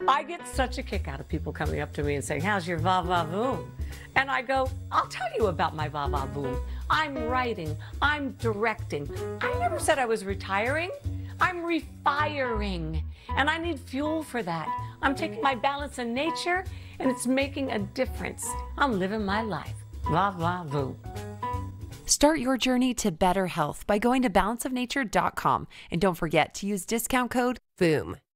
I get such a kick out of people coming up to me and saying, how's your va-va-voom? And I go, I'll tell you about my va-va-voom. I'm writing, I'm directing. I never said I was retiring. I'm refiring, and I need fuel for that. I'm taking my balance in nature, and it's making a difference. I'm living my life. Va-va-voom. Start your journey to better health by going to balanceofnature.com, and don't forget to use discount code VOOM.